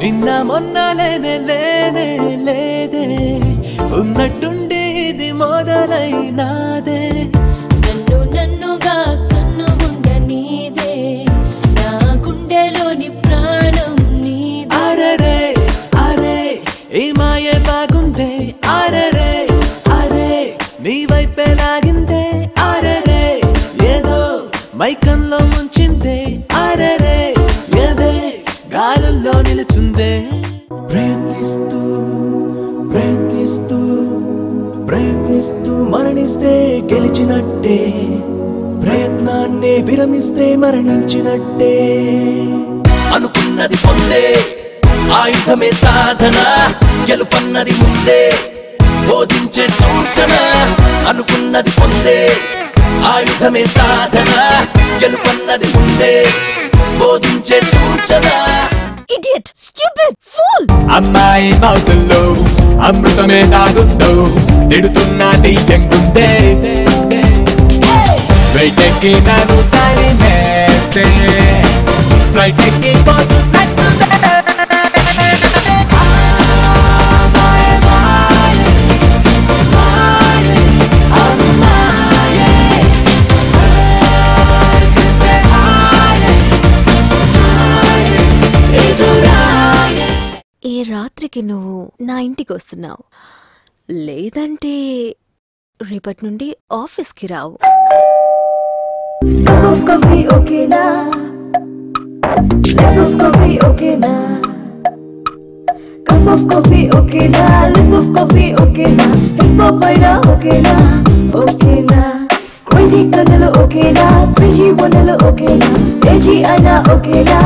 నిన్న మొన్న లేనే లేనే లేదే ఉన్నట్టుండి ఇది మొదలైనాదే నన్ను నన్నుగా కన్ను ఉండనీదే నా గుండెలోని ప్రాణం నీదే అరెరే అరే ఈ మాయే బాగుందే అరెరే అరే నీ వైపే లాగిందే అరెరే ఏదో మైకంలో ముంచిందే అరెరే ఏదే గాలుల్లో నిలుచుందే ప్రయత్నిస్తూ ప్రయత్నిస్తూ ప్రయత్నిస్తూ మరణిస్తే గెలిచినట్టే ప్రయత్నాన్నే విరమిస్తే మరణించినట్టే అనుకున్నది పొందే ఆయుధమే సాధన గెలుపన్నది ముందే బోధించే సూచన అనుకున్నది పొందే ఆయుధమే సాధన గెలుపన్నది ముందే బోధించే సూచన Idiot! Stupid! Fool! అమ్మాయి మౌతుల్లో అమృతమే దాగుందో తిడుతున్నది ఎంగుందే వెయిట్ ఎక్కి నన్ను తరిమేస్తే ఫ్లైట్ ఎక్కి పోతున్నట్టుందే ఏ రాత్రికి నువ్వు నా ఇంటికి వస్తున్నావు లేదంటే రేపటి నుండి ఆఫీస్కి రావు Cup of coffee, okay na. Lip of coffee, okay na. Cup of coffee, okay na. Lip of coffee, okay na. Hip hop aina, okay na. Okay na. Crazy kanalo, okay na. 3G wanalo, okay na. AG aina, okay na.